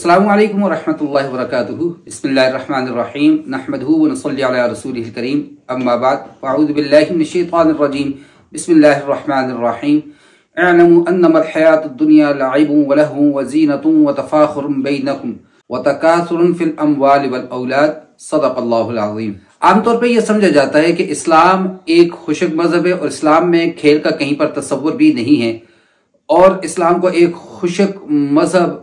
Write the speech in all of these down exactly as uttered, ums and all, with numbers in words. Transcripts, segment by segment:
अस्सलामु अलैकुम वरहमतुल्लाहि वबरकातुहू। बिस्मिल्लाहिर्रहमानिर्रहीम। नहमदुहू व नसल्ली अला रसूलिहिल करीम। अम्मा बाद फ़अऊज़ु बिल्लाहि मिनश शैतानिर रजीम। बिस्मिल्लाहिर्रहमानिर्रहीम। अअलमु अन्नमल हयातुद दुनिया लइबुन व लहवुन व ज़ीनतुन व तफ़ाख़ुरुन बैनकुम व तकासुरुन फिल अम्वालि वल औलाद। सदक़ल्लाहुल अज़ीम। आमतौर पर यह समझा जाता है कि इस्लाम एक खुशक मजहब है और इस्लाम में खेल का कहीं पर तसव्वुर भी नहीं है और इस्लाम को एक खुशक मजहब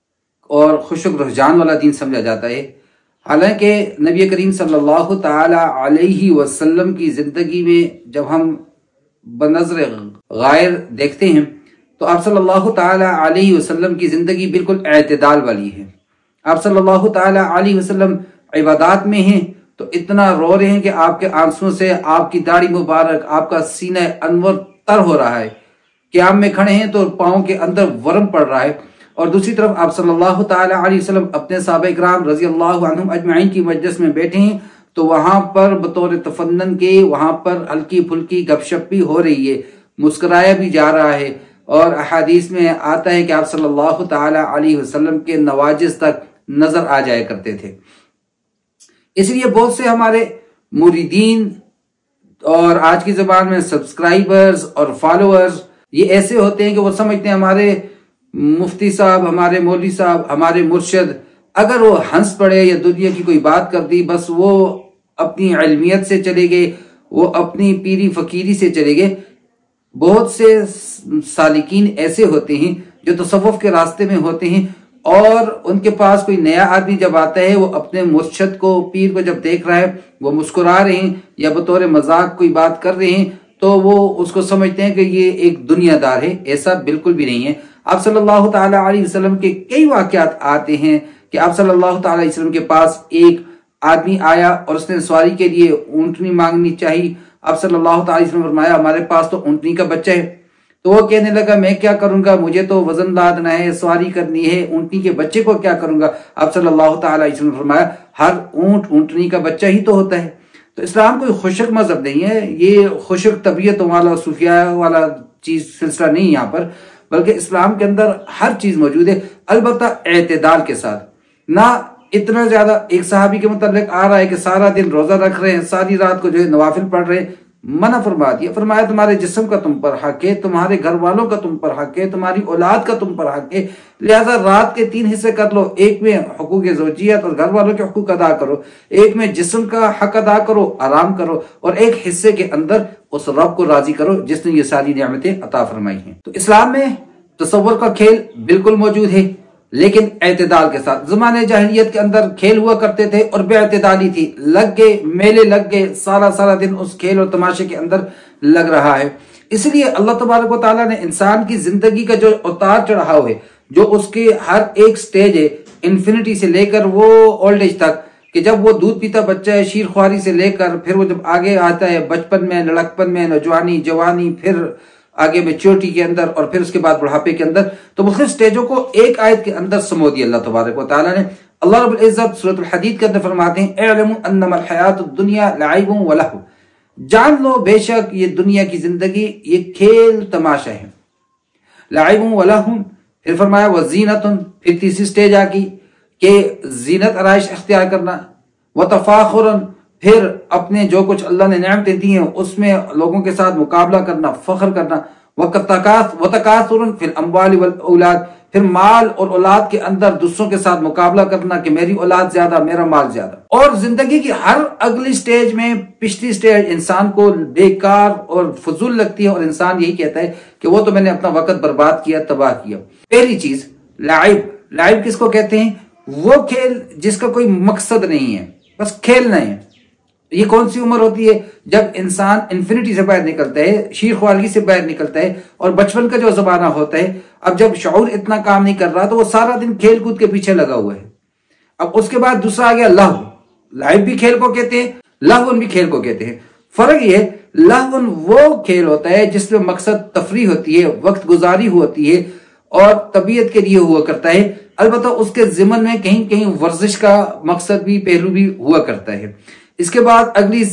और खुशक रुझान वाला दीन समझा जाता है। हालांकि नबी करीम सल्लल्लाहु ताला अलैहि वसल्लम की जिंदगी में जब हम बनज़र गायर देखते हैं तो आप सल्लल्लाहु ताला अलैहि वसल्लम की जिंदगी बिल्कुल एतदाल वाली है। आप सल्लल्लाहु ताला अलैहि वसल्लम इबादत में हैं तो इतना रो रहे हैं कि आपके आंसुओं से आपकी दाढ़ी मुबारक, आपका सीना अनवर तर हो रहा है। क़याम में खड़े हैं तो पाँव के अंदर वर्म पड़ रहा है। और दूसरी तरफ आप सल्लल्लाहु ताला अलैहि वसल्लम अपने सहाबा इकराम रज़ी अल्लाहु अन्हुम अजमईन की मजलिस में बैठे हैं तो वहां पर बतौर तफन्नुन के वहां पर हल्की फुल्की गपशप भी हो रही है, मुस्कुराया भी जा रहा है। और अहादीस में आता है कि आप सल्लल्लाहु ताला अलैहि वसल्लम के नवाजिस तक नजर आ जाया करते थे। इसलिए बहुत से हमारे मुरीदीन और आज की जबान में सब्सक्राइबर्स और फॉलोअर्स ये ऐसे होते हैं कि वो समझते हैं हमारे मुफ्ती साहब, हमारे मौलवी साहब, हमारे मुर्शद अगर वो हंस पड़े या दुनिया की कोई बात कर दी बस वो अपनी इल्मियत से चले गए, वो अपनी पीरी फकीरी से चले गए। बहुत से सालिकीन ऐसे होते हैं जो तसव्वुफ के रास्ते में होते हैं और उनके पास कोई नया आदमी जब आता है वो अपने मुर्शद को, पीर को जब देख रहा है वो मुस्कुरा रहे हैं या बतौर मजाक कोई बात कर रहे हैं तो वो उसको समझते हैं कि ये एक दुनियादार है। ऐसा बिल्कुल भी नहीं है। आप सल्लल्लाहु ताला अलैहि वसल्लम के कई वाक़यात आते हैं कि आप सल्लल्लाहु ताला अलैहि वसल्लम के पास एक आदमी आया और उसने सवारी के लिए ऊंटनी मांगनी चाहिए। आप सल्लल्लाहु ताला अलैहि वसल्लम ने फरमाया हमारे पास तो ऊंटनी का बच्चा है। तो वो कहने लगा मैं क्या करूंगा, मुझे तो वजन लादना है, सवारी करनी है, ऊंटनी के बच्चे को क्या करूंगा। आप सल्लल्लाहु ताला अलैहि वसल्लम ने फरमाया हर ऊंट ऊंटनी का बच्चा ही तो होता है। तो इस्लाम कोई खुशक मजहब नहीं है, ये खुशक तबीयत वाला सूफिया वाला चीज सिलसिला नहीं यहाँ पर, बल्कि इस्लाम के अंदर हर चीज मौजूद है, अलबत्ता एतदाल के साथ। ना इतना ज्यादा एक सहाबी के मुताबिक आ रहा है कि सारा दिन रोजा रख रहे हैं, सारी रात को जो है नवाफिल पढ़ रहे हैं, मना फरमा दिया। फरमाया तुम्हारे जिस्म का तुम पर हक है, तुम्हारे घर वालों का तुम पर हक है, तुम्हारी औलाद का तुम पर हक है, लिहाजा रात के तीन हिस्से कर लो। एक में हुकूक ज़ौजियत और घर वालों के हुकूक अदा करो, एक में जिस्म का हक अदा करो, आराम करो, और एक हिस्से के अंदर उस रब को राजी करो जिसने ये सारी नियामतें अता फरमाई हैं। तो इस्लाम में तसव्वुर का खेल बिल्कुल मौजूद है लेकिन एतदाल के साथ। ज़माने जाहिलियत के अंदर खेल हुआ करते थे और बेअतदाली थी, लग गए मेले लग गए, सारा सारा दिन उस खेल और तमाशे के अंदर लग रहा है। इसलिए अल्लाह तबारक व तआला ने इंसान की जिंदगी का जो उतार चढ़ाव है, जो उसके हर एक स्टेज है इन्फिनिटी से लेकर वो ओल्ड एज तक, कि जब वो दूध पीता बच्चा है शीर ख्वारी से लेकर फिर वो जब आगे आता है बचपन में, लड़कपन में, नौजवानी, जवानी, फिर आगे मैच्योरिटी के अंदर और फिर उसके बाद बुढ़ापे के अंदर, तो मुख्तलिफ स्टेजों को एक आयत के अंदर समो दिया अल्लाह तबारक व तआला ने। अल्लाह रब्बुल इज्जत सूरह हदीद के अंदर फरमाते हैं अअलमु अन्नमल हयातुद दुनिया लइबुन व लहव, जान लो बेशक ये दुनिया की जिंदगी ये खेल तमाशा है। लइबुन व लहव, फिर फरमाया व ज़ीनतुन, फिर तीसरी स्टेज आ गई कि जीनत आराइश इख्तियार करना, व तफाखुरन, फिर अपने जो कुछ अल्लाह ने नेमतें दी हैं उसमें लोगों के साथ मुकाबला करना, फख्र करना, वतकासुरुन फिल अम्वालि वल औलाद, फिर माल और औलाद के अंदर दूसरों के साथ मुकाबला करना कि मेरी औलाद ज्यादा, मेरा माल ज्यादा। और जिंदगी की हर अगली स्टेज में पिछली स्टेज इंसान को बेकार और फजूल लगती है और इंसान यही कहता है कि वो तो मैंने अपना वक्त बर्बाद किया, तबाह किया। पहली चीज लाइब, लाइब किसको कहते हैं? वो खेल जिसका कोई मकसद नहीं है, बस खेलना है। ये कौन सी उम्र होती है? जब इंसान इन्फिनिटी से बाहर निकलता है, शीर ख्वारगी से बाहर निकलता है और बचपन का जो जमाना होता है, अब जब शऊर इतना काम नहीं कर रहा तो वो सारा दिन खेल कूद के पीछे लगा हुआ है। अब उसके बाद दूसरा आ गया लहव, लाइव भी खेल को कहते हैं, लहवन भी खेल को कहते हैं। फर्क ये, लहवन वो खेल होता है जिसमें मकसद तफरीह होती है, वक्त गुजारी होती है और तबीयत के लिए हुआ करता है, अलबत्ता उसके ज़िमन में कहीं कहीं वर्जिश का मकसद भी, पहलू भी हुआ करता है। इसके बाद अगली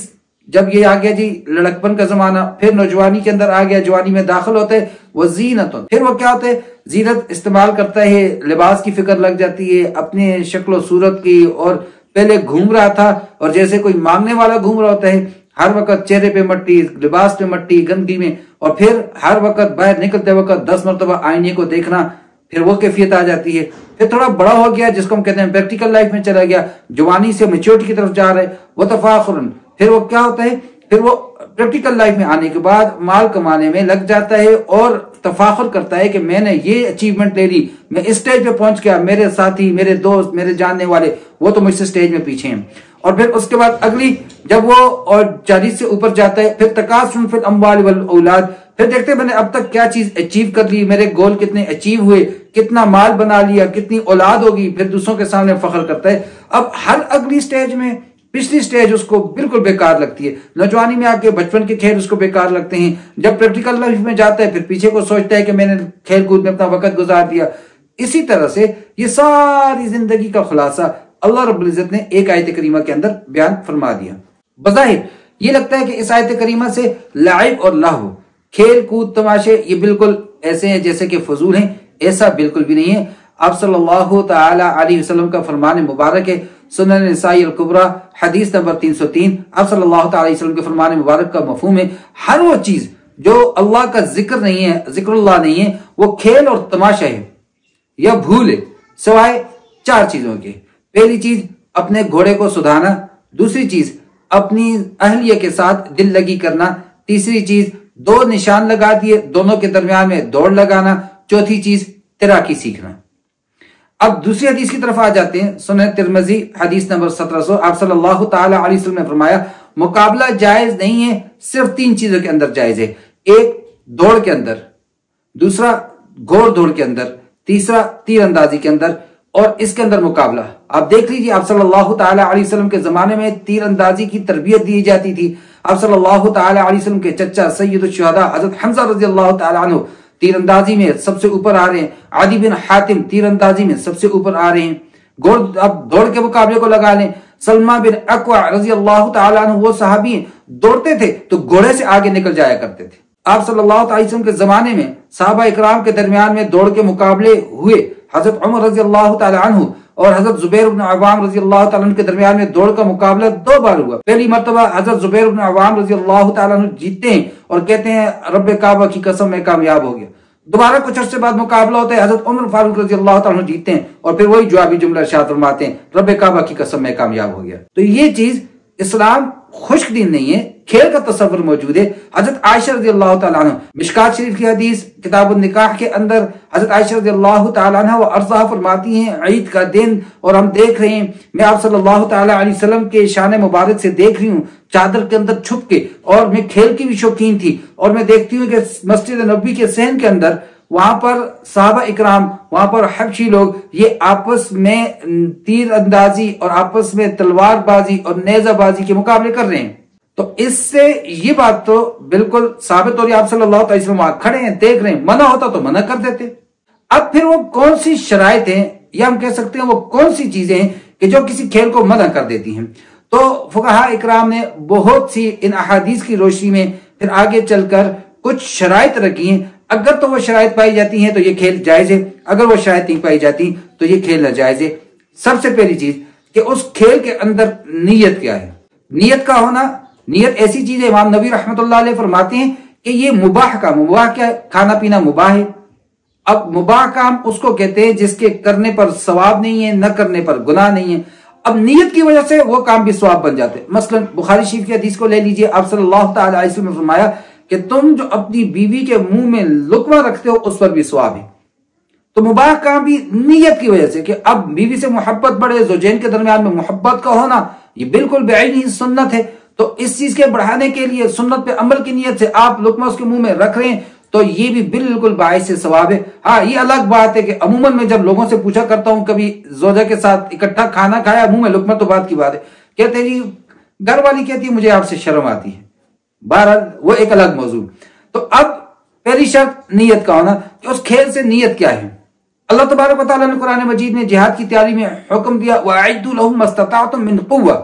جب یہ آ گیا جی لڑکپن کا زمانہ، پھر نوجوانی کے اندر آ گیا، جوانی میں داخل ہوتے ہیں، وہ زینت، پھر وہ کیا ہوتے ہیں، زینت استعمال کرتا ہے، لباس کی فکر لگ جاتی ہے، اپنے شکل و صورت کی، اور پہلے گھوم رہا تھا اور جیسے کوئی مانگنے والا گھوم رہا ہوتا ہے، ہر وقت چہرے پہ مٹی، لباس پہ مٹی، گندگی میں، اور پھر ہر وقت باہر نکلتے وقت دس مرتبہ آئینے کو دیکھنا، پھر وہ کیفیت آ جاتی ہے۔ پھر تھوڑا بڑا ہو گیا، جس کو ہم کہتے ہیں پریکٹیکل لائف میں چلا گیا، جوانی سے میچورٹی کی طرف جا رہے، وہ تفاخرن، پھر وہ کیا ہوتا ہے، پھر وہ پریکٹیکل لائف میں آنے کے بعد مال کمانے میں لگ جاتا ہے اور تفاخر کرتا ہے کہ میں نے یہ اچیومنٹ لے لی، میں اس سٹیج پہ پہنچ گیا، میرے ساتھی، میرے دوست، میرے جاننے والے وہ تو مجھ سے سٹیج میں پیچھے ہیں۔ اور پھر اس کے بعد اگلی جب وہ اور چالیس سے اوپر جاتا ہے، پھر تکاثر فی الاموال والاولاد، پھر دیکھتے ہیں میں نے اب تک کیا چیز اچیو کر لی، میرے گول کتنے اچیو ہوئے، کتنا مال بنا لیا، کتنی اولاد ہوگی، پھر دوسروں کے سامنے فخر کرتا ہے۔ اب ہر اگلی سٹیج میں پچھلی سٹیج اس کو بالکل بیکار لگتی ہے، نوجوانی میں آ کے بچپن کے کھیل اس کو بیکار لگتے ہیں، جب پریکٹیکل لائف میں جاتا ہے پھر پیچھے کو سوچتا ہے کہ میں نے کھیل کود میں اپنا وقت گزار دیا۔ اسی طرح سے یہ ساری زندگی کا خلاصہ اللہ رب العزت نے ایک آیت کریمہ کے اندر بیان فرما دیا۔ بظاہر یہ لگتا ہے کہ اس آیت کریمہ سے لعب اور لہو، کھیل کود تماشے یہ بالکل ایسے ہیں جیسے کہ فضول ہیں، ایسا بالکل بھی نہیں ہے۔ آپ صلی اللہ تعالی علیہ وسلم کا فرمان مبارک ہے، سنن نسائی الکبریٰ حدیث نمبر تین سو تین، آپ صلی اللہ تعالی علیہ وسلم کے فرمان مبارک کا مفہوم ہے، ہر وہ چیز جو اللہ کا ذکر نہیں ہے، ذکر اللہ نہیں ہے، وہ کھیل اور تماشا ہے یا بھول ہے، سوائے چار چیزوں کے۔ پہلی چیز اپنے گھوڑے کو سدھانا، دوسری چیز اپنی اہلیہ کے ساتھ دل لگی کرنا، تیسری چیز دو نشان لگا دیے دونوں کے درمیان میں دوڑ لگانا، چوتھی چیز تیراکی سیکھنا۔ اب دوسری حدیث کی طرف آ جاتے ہیں، سنن ترمذی حدیث نمبر سترہ سو، آپ صلی اللہ تعالی علیہ وسلم نے فرمایا مقابلہ جائز نہیں ہے، صرف تین چیزوں کے اندر جائز ہے، ایک دوڑ کے اندر، دوسرا گھوڑ دوڑ کے اندر، تیسرا تیر اندازی کے اندر، اور اس کے اندر مقابلہ۔ آپ دیکھ لیجیے آپ صلی اللہ تعالی علیہ وسلم کے زمانے میں تیر اندازی کی تربیت دی جاتی تھی، آپ صلی اللہ تعالی علیہ وسلم کے چچا سید الشہداء حضرت حمزہ رضی اللہ تعالی عنہ تیر اندازی میں سب سے اوپر آ رہے ہیں، عدی بن حاتم تیر اندازی میں سب سے اوپر آ رہے ہیں، گھوڑ اب دوڑ کے مقابلے کو لگا لیں، سلمہ بن اکوع رضی اللہ تعالی عنہ وہ صحابی ہیں، دوڑتے تھے تو گھوڑے سے آگے نکل جایا کرتے تھے۔ آپ صلی اللہ تعالی وسلم کے زمانے میں صحابہ اکرام کے درمیان میں دوڑ کے مقابلے ہوئے، حضرت عمر رضی اللہ تعالی عنہ اور حضرت زبیر بن عوام رضی اللہ تعالی عنہ کے درمیان میں دوڑ کا مقابلہ دو بار ہوا۔ پہلی مرتبہ حضرت زبیر بن عوام رضی اللہ تعالی عنہ جیتتے ہیں اور کہتے ہیں رب کعبہ کی قسم میں کامیاب ہو گیا۔ دوبارہ کچھ عرصے بعد مقابلہ ہوتا ہے، حضرت عمر فاروق رضی اللہ تعالی عنہ جیتتے ہیں اور پھر وہی جوابی جملہ ارشاد فرماتے ہیں رب کعبہ کی قسم میں کامیاب ہو گیا۔ تو یہ چیز اسلام خشک دین نہیں ہے، کھیل کا تصور موجود ہے۔ حضرت عائشہ رضی اللہ تعالیٰ عنہ مشکات شریف کی حدیث کتاب النکاح کے اندر حضرت عائشہ رضی اللہ تعالیٰ عنہ و ارضاہ فرماتی ہیں عید کا دن اور ہم دیکھ رہے ہیں، میں آپ صلی اللہ تعالیٰ علیہ وسلم کے شان مبارک سے دیکھ رہی ہوں چادر کے اندر چھپ کے، اور میں کھیل کی بھی شوقین تھی، اور میں دیکھتی ہوں کہ مسجد نبوی کے صحن کے اندر وہاں پر صحابہ اکرام، وہاں پر حبشی لوگ یہ آپس میں تیر اندازی اور آپس میں تلوار بازی اور نیزہ بازی کے مقابلے کر رہے ہیں۔ تو اس سے یہ بات تو بالکل ثابت ہو رہی ہے، آپ صلی اللہ علیہ وسلم کھڑے ہیں دیکھ رہے ہیں، منع ہوتا تو منع کر دیتے۔ اب پھر وہ کون سی شرائط ہیں یا ہم کہہ سکتے ہیں وہ کون سی چیزیں ہیں کہ جو کسی کھیل کو منع کر دیتی ہیں؟ تو فقہاء اکرام نے بہت سی ان احادیث کی روشنی میں پھر آگے چل کر کچھ شرائط رکھی ہیں، اگر تو وہ شرائط پائی جاتی ہیں تو یہ کھیل جائز ہے، اگر وہ شرائط نہیں پائی جاتی تو یہ کھیل ناجائز ہے۔ سب سے پہلی چیز کہ اس کھیل کے اندر نیت کیا ہے۔ نیت کا ہونا، نیت ایسی چیز ہے، امام نبی رحمت اللہ علیہ فرماتے ہیں کہ یہ مباح کام، مباح کیا ہے؟ کھانا پینا مباح ہے۔ اب مباح کام اس کو کہتے ہیں جس کے کرنے پر ثواب نہیں ہے، نہ کرنے پر گناہ نہیں ہے۔ اب نیت کی وجہ سے وہ کام بھی ثواب بن جاتے ہیں۔ مثلا بخاری شریف کی حدیث کو لے لیجئے، آپ صلی اللہ تعالی علیہ وسلم نے فرمایا کہ تم جو اپنی بیوی کے منہ میں لقمہ رکھتے ہو اس پر بھی ثواب ہے۔ تو مباح کام بھی نیت کی وجہ سے کہ اب بیوی سے محبت بڑھے، زوجین کے درمیان میں محبت کا ہونا، یہ بالکل بعینی سنت ہے۔ تو اس چیز کے بڑھانے کے لیے سنت پہ عمل کی نیت سے آپ لقمہ اس کے منہ میں رکھ رہے ہیں تو یہ بھی بالکل باعث ثواب ہے۔ ہاں یہ الگ بات ہے کہ عموماً میں جب لوگوں سے پوچھا کرتا ہوں، کبھی زوجہ کے ساتھ اکٹھا کھانا کھایا منہ میں لقمہ تو بات کی بات ہے، کہتے ہیں جی گھر والی کہتی ہے مجھے آپ سے شرم آتی ہے، بہرحال وہ ایک الگ موضوع۔ تو اب پہلی شرط نیت کا ہونا کہ اس کھیل سے نیت کیا ہے۔ اللہ تبارک و تعالیٰ نے قرآن مجید میں جہاد کی تیاری میں حکم دیا وَأَعِدُّوا لَهُم مَّا اسْتَطَعْتُم مِّن قُوَّةٍ،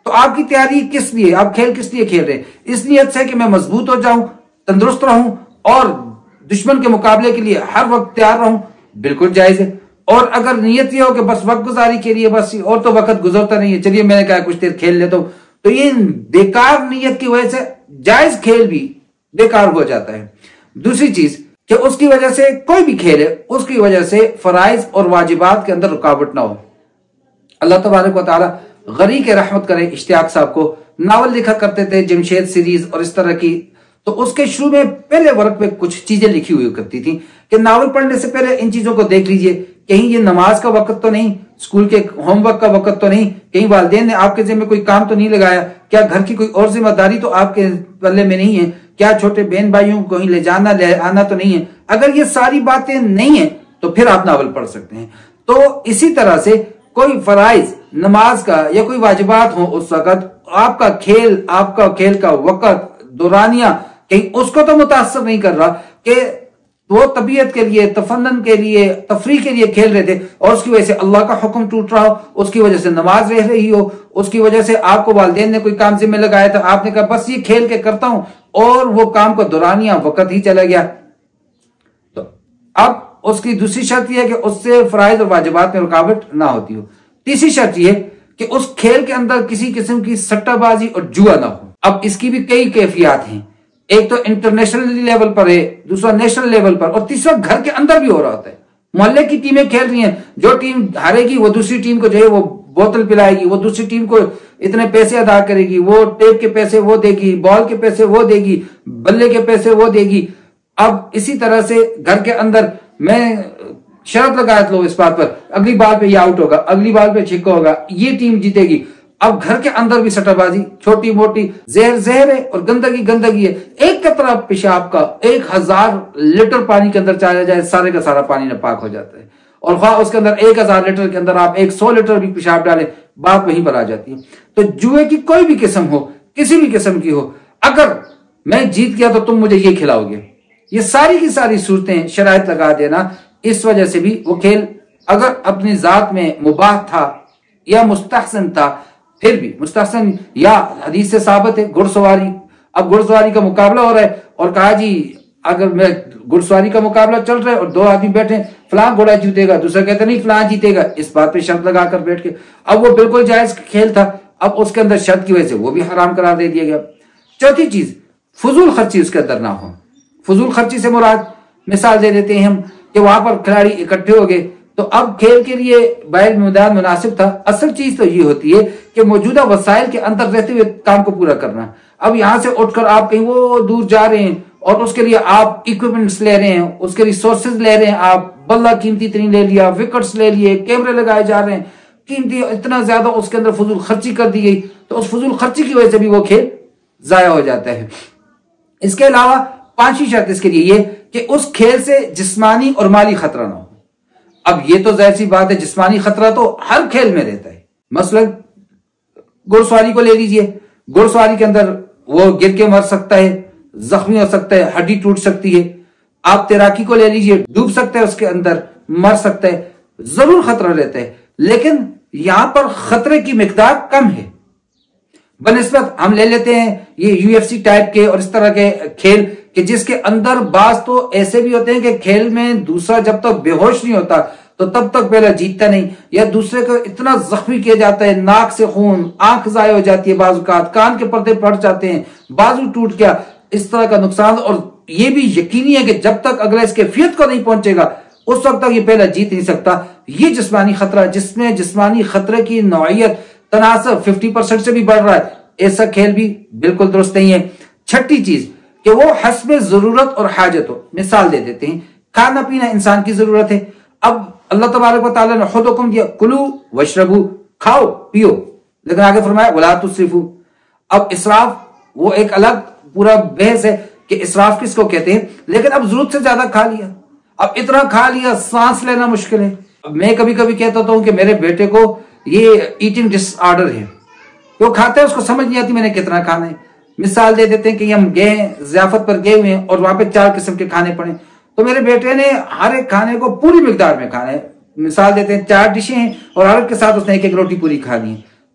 تو آپ کی تیاری کس لیے، آپ کھیل کس لیے کھیل رہے ہیں؟ اس نیت سے کہ میں مضبوط ہو جاؤں، تندرست رہوں اور دشمن کے مقابلے کے لیے ہر وقت تیار رہوں، بالکل جائز ہے۔ اور اگر نیت یہ ہو کہ بس وقت گزاری کے لیے، بس اور تو وقت گزرتا نہیں ہے، چلیے میں نے کہا کچھ دیر کھیل لیتا ہوں، تو یہ بیکار نیت کی وجہ سے جائز کھیل بھی بیکار ہو جاتا ہے۔ دوسری چیز کہ اس کی وجہ سے کوئی بھی کھیل ہے، اس کی وجہ سے فرائض اور واجبات کے اندر رکاوٹ نہ ہو۔ اللہ تبارک و تعالی غریق رحمت کرے اشتیاق صاحب کو، ناول لکھا کرتے تھے جمشید سیریز اور اس طرح کی، تو اس کے شروع میں پہلے ورق پہ کچھ چیزیں لکھی ہوئی کرتی تھی کہ ناول پڑھنے سے پہلے ان چیزوں کو دیکھ لیجئے، کہیں یہ نماز کا وقت تو نہیں، اسکول کے ہوم ورک کا وقت تو نہیں، کہیں والدین نے آپ کے ذمہ کوئی کام تو نہیں لگایا، کیا گھر کی کوئی اور ذمہ داری تو آپ کے پلے میں نہیں ہے، کیا چھوٹے بہن بھائیوں کو کہیں لے جانا لے آنا تو نہیں ہے۔ اگر یہ ساری باتیں نہیں ہیں تو پھر آپ ناول پڑھ سکتے ہیں۔ تو اسی طرح سے کوئی فرائض نماز کا یا کوئی واجبات ہوں اس وقت، آپ کا کھیل آپ کا کھیل کا وقت دورانیہ کہیں اس کو تو متاثر نہیں کر رہا کہ وہ طبیعت کے لیے، تفنن کے لیے، تفریح کے لیے کھیل رہے تھے اور اس کی وجہ سے اللہ کا حکم ٹوٹ رہا ہو، اس کی وجہ سے نماز رہ رہی ہو، اس کی وجہ سے آپ کو والدین نے کوئی کام ذمہ لگایا تھا، آپ نے کہا بس یہ کھیل کے کرتا ہوں اور وہ کام کو دورانیہ وقت ہی چلا گیا۔ تو اب اس کی دوسری شرط یہ ہے کہ اس سے فرائض اور واجبات میں رکاوٹ نہ ہوتی ہو۔ تیسری شرط یہ کہ اس کھیل کے اندر کسی قسم کی سٹہ بازی اور جوا نہ ہو۔ اب اس کی بھی کئی کیفیات ہیں، ایک تو انٹرنیشنل لیول پر ہے، دوسرا نیشنل لیول پر، اور تیسرا گھر کے اندر بھی ہو رہا ہوتا ہے۔ محلے کی ٹیمیں کھیل رہی ہیں، جو ٹیم ہارے گی وہ دوسری ٹیم کو جو ہے وہ بوتل پلائے گی، وہ دوسری ٹیم کو اتنے پیسے ادا کرے گی، وہ ٹیپ کے پیسے وہ دے گی، بال کے پیسے وہ دے گی، بلے کے پیسے وہ دے گی۔ اب اسی طرح سے گھر کے اندر میں شرط لگا لو اس بات پر، اگلی بال پہ یہ آؤٹ ہوگا، اگلی بال پہ چھکا ہوگا، یہ ٹیم جیتے گی۔ اب گھر کے اندر بھی سٹہ بازی، چھوٹی موٹی، زہر زہر ہے اور گندگی گندگی ہے۔ ایک قطرہ پیشاب کا ایک ہزار لیٹر پانی کے اندر چاہا جائے، سارے کا سارا پانی ناپاک ہو جاتا ہے، اور خواہ اس کے اندر ایک ہزار لیٹر کے اندر آپ ایک سو لیٹر بھی پیشاب ڈالیں، بات وہیں پر آ جاتی ہے۔ تو جوئے کی کوئی بھی قسم ہو، کسی بھی قسم کی ہو، اگر میں جیت گیا تو تم مجھے یہ کھلاؤ گے، یہ ساری کی ساری صورتیں شرائط لگا دینا، اس وجہ سے بھی وہ کھیل اگر اپنی ذات میں مباح تھا یا مستحسن تھا، پھر بھی مستحسن یا حدیث سے ثابت ہے گھڑ سواری۔ اب گھڑ سواری کا مقابلہ ہو رہا ہے اور کہا جی اگر میں گھڑ سواری کا مقابلہ چل رہا ہے اور دو آدمی بیٹھے، فلاں گھوڑا جیتے گا، دوسرا کہتا نہیں فلاں جیتے گا، اس بات پہ شرط لگا کر بیٹھ کے، اب وہ بالکل جائز کھیل تھا، اب اس کے اندر شرط کی وجہ سے وہ بھی حرام قرار دے دیا گیا۔ چوتھی چیز، فضول خرچی اس کے اندر نہ ہو۔ فضول خرچی سے مراد مثال دے دیتے ہیں ہم کہ وہاں پر کھلاڑی اکٹھے ہو گئے تو اب کھیل کے لیے بیل میدان مناسب تھا، اصل چیز تو یہ ہوتی ہے کہ موجودہ وسائل کے اندر رہتے ہوئے کام کو پورا کرنا۔ اب یہاں سے اٹھ کر آپ کہیں وہ دور جا رہے ہیں اور اس کے لیے آپ ایکوپمنٹس لے رہے ہیں، اس کے ریسورسز لے رہے ہیں، آپ بلہ قیمتی اتنی لے لیا، وکٹس لے لیے، کیمرے لگائے جا رہے ہیں، قیمتی اتنا زیادہ اس کے اندر فضول خرچی کر دی گئی، تو اس فضول خرچی کی وجہ سے بھی وہ کھیل ضائع ہو جاتا ہے۔ اس کے علاوہ پانچویں شرط اس کے لیے یہ کہ اس کھیل سے جسمانی اور مالی خطرہ نہ ہو۔ اب یہ تو ظاہر سی بات ہے، جسمانی خطرہ تو ہر کھیل میں رہتا ہے۔ مثلا گھڑ سواری کو لے لیجئے، گھڑ سواری کے اندر وہ گر کے مر سکتا ہے، زخمی ہو سکتا ہے، ہڈی ٹوٹ سکتی ہے۔ آپ تیراکی کو لے لیجئے، ڈوب سکتا ہے اس کے اندر، مر سکتا ہے، ضرور خطرہ رہتا ہے، لیکن یہاں پر خطرے کی مقدار کم ہے بنسبت ہم لے لیتے ہیں یہ یو ایف سی ٹائپ کے اور اس طرح کے کھیل کہ جس کے اندر بعض تو ایسے بھی ہوتے ہیں کہ کھیل میں دوسرا جب تک بے ہوش نہیں ہوتا تو تب تک پہلا جیتتا نہیں، یا دوسرے کو اتنا زخمی کیا جاتا ہے، ناک سے خون، آنکھ ضائع ہو جاتی ہے، بعض اوقات کان کے پردے پھٹ جاتے ہیں، بازو ٹوٹ گیا، اس طرح کا نقصان، اور یہ بھی یقینی ہے کہ جب تک اگلا اس کیفیت کو نہیں پہنچے گا اس وقت تک یہ پہلا جیت نہیں سکتا۔ یہ جسمانی خطرہ جس میں جسمانی خطرے کی نوعیت تناسب ففٹی پرسنٹ سے بھی بڑھ رہا ہے، ایسا کھیل بھی بالکل درست نہیں ہے۔ چھٹی چیز کہ وہ حسب ضرورت اور حاجت ہو۔ مثال دے دیتے ہیں، کھانا پینا انسان کی ضرورت ہے، اب اللہ تبارک و تعالیٰ نے خود حکم دیا کلو وشربو، کھاؤ پیو، لیکن آگے فرمایا ولا تسرفو۔ اب اسراف وہ ایک الگ پورا بحث ہے کہ اسراف کس کو کہتے ہیں، لیکن اب ضرورت سے زیادہ کھا لیا، اب اتنا کھا لیا سانس لینا مشکل ہے۔ میں کبھی کبھی کہتا ہوں کہ میرے بیٹے کو یہ ایٹنگ ڈس آرڈر ہے، وہ کھاتا ہے اس کو سمجھ نہیں آتی میں نے کتنا کھانا ہے۔ مثال دے دیتے ہیں کہ ہم گئے ہیں ضیافت پر گئے ہوئے ہیں اور وہاں پہ چار قسم کے کھانے پڑے، تو میرے بیٹے نے ہر ایک کھانے کو پوری مقدار میں کھانا ہے۔ مثال دیتے ہیں چار ڈشیں ہیں اور ہر ایک کے ساتھ اس نے ایک ایک روٹی پوری کھانی ہے،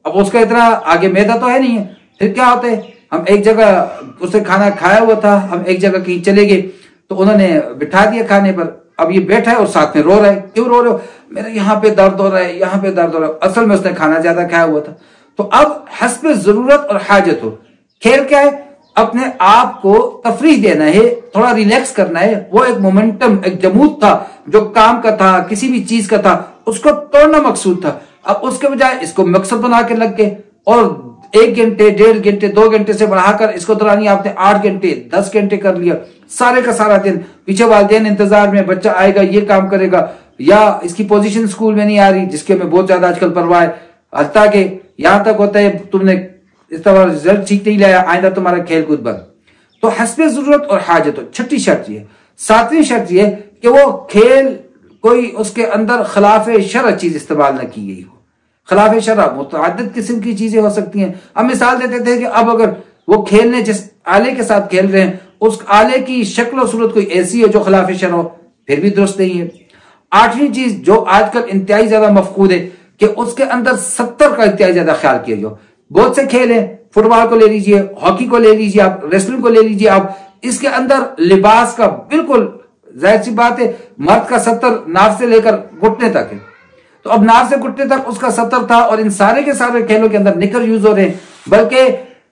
اب اس کا اتنا آگے میدا تو ہے نہیں ہے، پھر کیا ہوتا ہے، ہم ایک جگہ اسے کھانا کھایا ہوا تھا، ہم ایک جگہ کہیں چلے گئے تو انہوں نے بٹھا دیا کھانے پر، اب یہ بیٹھا ہے اور ساتھ میں رو رہا ہے، کیوں رو رہے ہو، میرا یہاں پہ درد ہو رہا ہے، یہاں پہ درد ہو رہا ہے، اصل میں اس نے کھانا زیادہ کھایا ہوا تھا۔ تو اب حسب ضرورت اور حاجت ہو، کھیل کیا ہے، اپنے آپ کو تفریح دینا ہے، تھوڑا ریلیکس کرنا ہے، وہ ایک مومنٹم، ایک جمود تھا جو کام کا تھا، کسی بھی چیز کا تھا، اس کو توڑنا مقصود تھا، اب اس کے بجائے اس کو مقصد بنا کے لگ گئے اور ایک گھنٹے ڈیڑھ گھنٹے دو گھنٹے سے بڑھا کر اس کو دورانی آپ نے آٹھ گھنٹے دس گھنٹے کر لیا، سارے کا سارا دن پیچھے والدین انتظار میں، بچہ آئے گا یہ کام کرے گا، یا اس کی پوزیشن سکول میں نہیں آ رہی جس کے میں بہت زیادہ آج کل پرواہ ہے، حتیٰ کہ یہاں تک ہوتا ہے تم نے اس طرح رزلٹ ٹھیک نہیں لایا، آئندہ تمہارا کھیل کود بند۔ تو حسب ضرورت اور حاجت ہو، چھٹی شرط یہ ہے۔ ساتویں شرط یہ کہ وہ کھیل کوئی اس کے اندر خلاف شرع چیز استعمال نہ کی گئی ہو۔ خلاف شرع متعدد قسم کی چیزیں ہو سکتی ہیں، ہم مثال دیتے تھے کہ اب اگر وہ کھیلنے جس آلے کے ساتھ کھیل رہے ہیں اس آلے کی شکل و صورت کوئی ایسی ہو جو خلاف شرع ہو، پھر بھی درست نہیں ہے۔ آٹھویں چیز جو آج کل انتہائی زیادہ مفقود ہے کہ اس کے اندر ستر کا انتہائی زیادہ خیال کیا جو بہت سے کھیل ہیں، فٹ بال کو لے لیجئے، ہاکی کو لے لیجئے، آپ ریسلنگ کو لے لیجئے، آپ اس کے اندر لباس کا بالکل ظاہر سی بات ہے، مرد کا ستر ناف سے لے کر گھٹنے تک ہے، تو اب ناف سے گھٹنے تک اس کا ستر تھا، اور ان سارے کے سارے کھیلوں کے اندر نکر یوز ہو رہے ہیں۔ بلکہ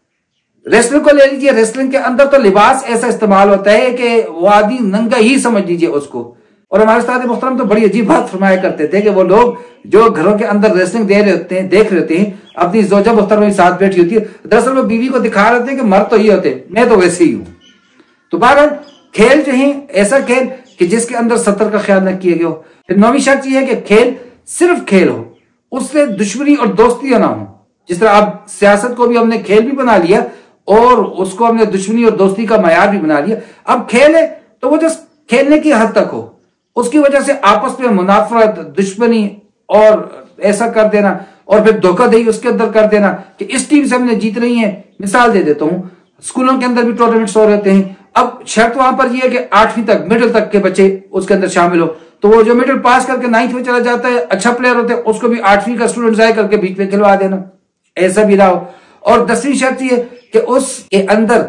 ریسلنگ کو لے لیجئے، ریسلنگ کے اندر تو لباس ایسا استعمال ہوتا ہے کہ وہ آدمی ننگا ہی سمجھ لیجئے اس کو۔ اور ہمارے استاد محترم تو بڑی عجیب بات فرمایا کرتے تھے کہ وہ لوگ جو گھروں کے اندر ریسلنگ دے رہے ہوتے ہیں، دیکھ رہے ہوتے ہیں، اپنی زوجہ محترمہ بھی ساتھ بیٹھی ہوتی ہے، دراصل وہ بیوی کو دکھا رہے ہیں کہ مرد تو یہ ہوتے ہیں، میں تو ویسے ہی ہوں۔ تو بہرحال کھیل جو ہیں ایسا کھیل کہ جس کے اندر سطر کا خیال نہ کیا گیا ہو۔ پھر نویں شرط یہ ہے کہ کھیل صرف کھیل ہو، اس سے دشمنی اور دوستی نہ ہو۔ جس طرح اب سیاست کو بھی ہم نے کھیل بھی بنا لیا اور اس کو ہم نے دشمنی اور دوستی کا معیار بھی بنا لیا، اب کھیل ہے تو وہ جس کھیلنے کی حد تک ہو، اس کی وجہ سے آپس میں منافرت، دشمنی اور ایسا کر دینا، اور پھر دھوکہ دہی اس کے اندر کر دینا کہ اس ٹیم سے ہم نے جیت رہی ہیں۔ مثال دے دیتا ہوں، اسکولوں کے اندر بھی ٹورنامنٹس ہو رہتے ہیں، اب شرط وہاں پر یہ ہے کہ آٹھویں تک مڈل تک کے بچے اس کے اندر شامل ہو، تو وہ جو مڈل پاس کر کے نائنتھ میں چلا جاتا ہے، اچھا پلیئر ہوتا ہے، اس کو بھی آٹھویں کا اسٹوڈنٹ ضائع کر کے بیچ میں کھلوا دینا، ایسا بھی نہ ہو۔ اور دسویں شرط یہ کہ اس کے اندر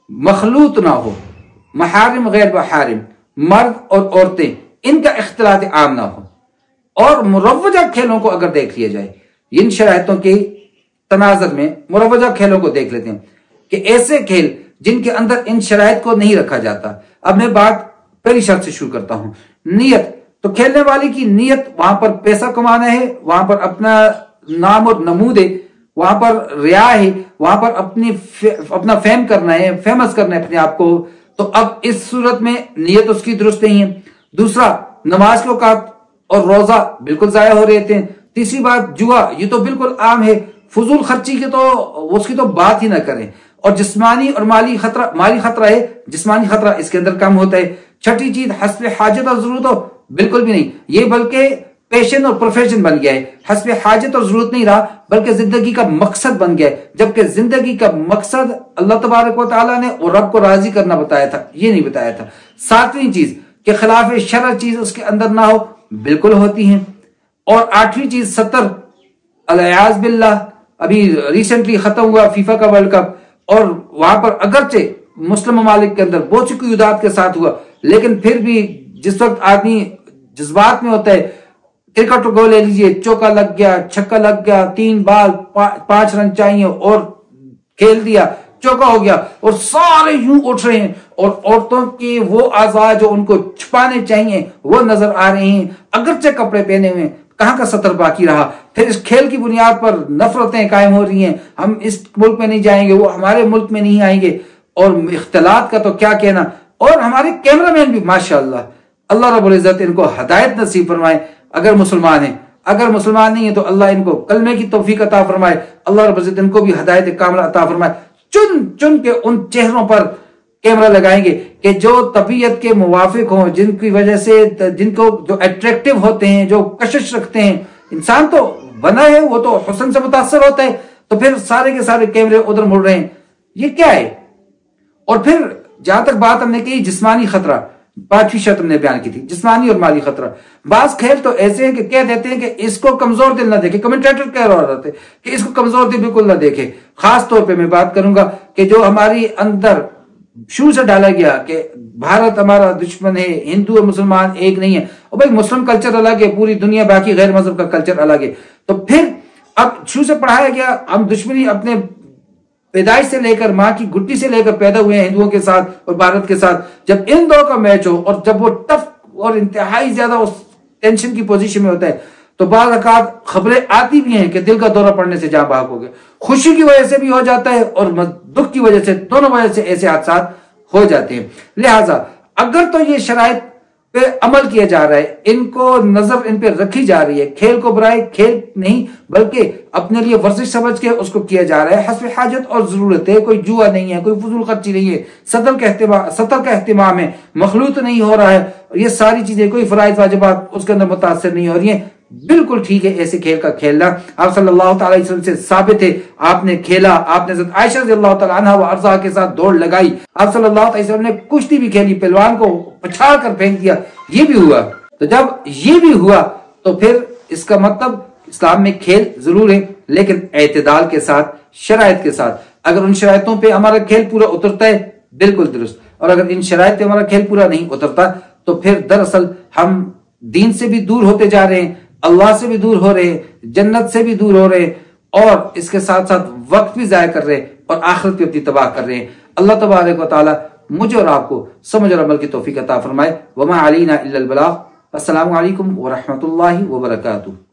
مخلوط نہ ہو، محارم غیر محارم، مرد اور عورتیں، ان کا اختلاط عام نہ ہو۔ اور مروجہ کھیلوں کو اگر دیکھ لیا جائے، ان شرائطوں کے تناظر میں مروجہ کھیلوں کو دیکھ لیتے ہیں کہ ایسے کھیل جن کے اندر ان شرائط کو نہیں رکھا جاتا۔ اب میں بات پہلی شرط سے شروع کرتا ہوں، نیت۔ تو کھیلنے والے کی نیت وہاں پر پیسہ کمانا ہے، وہاں پر اپنا نام اور نمود ہے، وہاں پر ریا ہے، وہاں پر اپنی اپنا فیم کرنا ہے، فیمس کرنا ہے اپنے آپ کو۔ تو اب اس صورت میں نیت اس کی درست نہیں ہے۔ دوسرا، نماز کے اوقات اور روزہ بالکل ضائع ہو رہے تھے۔ تیسری بات، جوا، یہ تو بالکل عام ہے، فضول خرچی کی تو اس کی تو بات ہی نہ کریں۔ اور جسمانی اور مالی خطرہ، مالی خطرہ ہے، جسمانی خطرہ اس کے اندر کم ہوتا ہے۔ چھٹی چیز، حسب حاجت اور ضرورت ہو، بالکل بھی نہیں، یہ بلکہ پیشن اور پروفیشن بن گیا ہے، حسب حاجت اور ضرورت نہیں رہا بلکہ زندگی کا مقصد بن گیا ہے، جبکہ زندگی کا مقصد اللہ تبارک و تعالیٰ نے اور رب کو راضی کرنا بتایا تھا، یہ نہیں بتایا تھا۔ ساتویں چیز کہ خلاف شرع چیز اس کے اندر نہ ہو، بالکل ہوتی ہیں۔ اور آٹھویں چیز ستر، الیاذ باللہ، ابھی ریسنٹلی ختم ہوا فیفا کا ورلڈ کپ، اور وہاں پر اگرچہ مسلم ممالک کے اندر بہت سی قیودات کے ساتھ ہوا، لیکن پھر بھی جس وقت آدمی جذبات میں ہوتا ہے، کرکٹ کو لے لیجئے، چوکا لگ گیا، چھکا لگ گیا، تین بال پانچ رن چاہیے اور کھیل دیا، چوکا ہو گیا، اور سارے یوں اٹھ رہے ہیں، اور عورتوں کے وہ اعضاء جو ان کو چھپانے چاہیے وہ نظر آ رہے ہیں، اگرچہ کپڑے پہنے ہوئے، کہاں کا ستر باقی رہا؟ پھر اس کھیل کی بنیاد پر نفرتیں قائم ہو رہی ہیں، ہم اس ملک میں نہیں جائیں گے، وہ ہمارے ملک میں نہیں آئیں گے، اور اختلاط کا تو کیا کہنا۔ اور ہمارے کیمرہ مین بھی ماشاءاللہ، اللہ رب العزت ان کو ہدایت نصیب فرمائے، اگر مسلمان ہیں، اگر مسلمان نہیں ہیں تو اللہ ان کو کلمے کی توفیق عطا فرمائے، اللہ رب العزت ان کو بھی ہدایت کاملہ عطا فرمائے۔ چن چن کے ان چہروں پر کیمرہ لگائیں گے کہ جو طبیعت کے موافق ہوں، جن کی وجہ سے جن کو جو اٹریکٹیو ہوتے ہیں، جو کشش رکھتے ہیں۔ انسان تو بنا ہے، وہ تو حسن سے متاثر ہوتا ہے، تو پھر سارے کے سارے کیمرے ادھر مڑ رہے ہیں، یہ کیا ہے؟ اور پھر جہاں تک بات ہم نے کہی جسمانی خطرہ، پانچویں شرط نے بیان کی تھی، جسمانی اور مالی خطرہ۔ بعض کھیل تو ایسے ہیں کہ کہہ دیتے ہیں کہ اس کو کمزور دل نہ دیکھے، کمنٹیٹر کہہ رہا ہوتے کہ اس کو کمزور دل بالکل نہ دیکھے۔ خاص طور پہ میں بات کروں گا کہ جو ہماری اندر شروع سے ڈالا گیا کہ بھارت ہمارا دشمن ہے، ہندو اور مسلمان ایک نہیں ہے، اور بھائی مسلم کلچر الگ ہے، پوری دنیا باقی غیر مذہب کا کلچر الگ ہے، تو پھر اب شروع سے پڑھایا گیا ہم دشمنی اپنے پیدائش سے لے کر ماں کی گھٹی سے لے کر پیدا ہوئے ہیں ہندوؤں کے ساتھ اور بھارت کے ساتھ۔ جب ان دو کا میچ ہو اور جب وہ ٹف اور انتہائی زیادہ اس ٹینشن کی پوزیشن میں ہوتا ہے تو بعض اوقات خبریں آتی بھی ہیں کہ دل کا دورہ پڑنے سے جاں بحق ہو گئے، خوشی کی وجہ سے بھی ہو جاتا ہے اور دکھ کی وجہ سے، دونوں وجہ سے ایسے حادثات ہو جاتے ہیں۔ لہٰذا اگر تو یہ شرائط پہ عمل کیا جا رہا ہے، ان کو نظر ان پہ رکھی جا رہی ہے، کھیل کو برائے کھیل نہیں بلکہ اپنے لیے ورزش سمجھ کے اس کو کیا جا رہا ہے، حسب حاجت اور ضرورت ہے، کوئی جوا نہیں ہے، کوئی فضول خرچی نہیں ہے، سطر کا اہتمام سطر کا اہتمام ہے، مخلوط نہیں ہو رہا ہے، یہ ساری چیزیں کوئی فرائض واجبات اس کے اندر متاثر نہیں ہو رہی ہیں، بالکل ٹھیک ہے ایسے کھیل کا کھیلنا۔ آپ صلی اللہ تعالی علیہ وسلم سے ثابت ہے، آپ نے کھیلا، آپ نے حضرت عائشہ رضی اللہ تعالی عنہ و ارضاہ کے ساتھ دوڑ لگائی، آپ صلی اللہ علیہ وسلم نے کشتی بھی کھیلی، پہلوان کو پچھاڑ کر پھینک دیا، یہ بھی ہوا۔ تو جب یہ بھی ہوا تو پھر اس کا مطلب اسلام میں کھیل ضرور ہے لیکن اعتدال کے ساتھ، شرائط کے ساتھ۔ اگر ان شرائطوں پہ ہمارا کھیل پورا اترتا ہے بالکل درست، اور اگر ان شرائط پہ ہمارا کھیل پورا نہیں اترتا تو پھر دراصل ہم دین سے بھی دور ہوتے جا رہے ہیں، اللہ سے بھی دور ہو رہے ہیں، جنت سے بھی دور ہو رہے ہیں، اور اس کے ساتھ ساتھ وقت بھی ضائع کر رہے ہیں اور آخرت بھی اپنی تباہ کر رہے ہیں۔ اللہ تبارک و تعالی مجھے اور آپ کو سمجھ اور عمل کی توفیق عطا فرمائے۔ وما علینا الا البلاغ۔ السلام علیکم ورحمۃ اللہ وبرکاتہ۔